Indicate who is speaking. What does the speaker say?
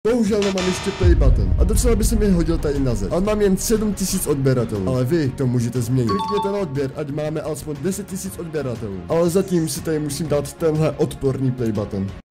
Speaker 1: Bohužel nemám ještě play button a docela by se mi hodil tady na zem, ale mám jen 7000 odběratelů, ale vy to můžete změnit. Klikněte na odběr, ať máme alespoň 10 000 odběratelů, ale zatím si tady musím dát tenhle odporný play button.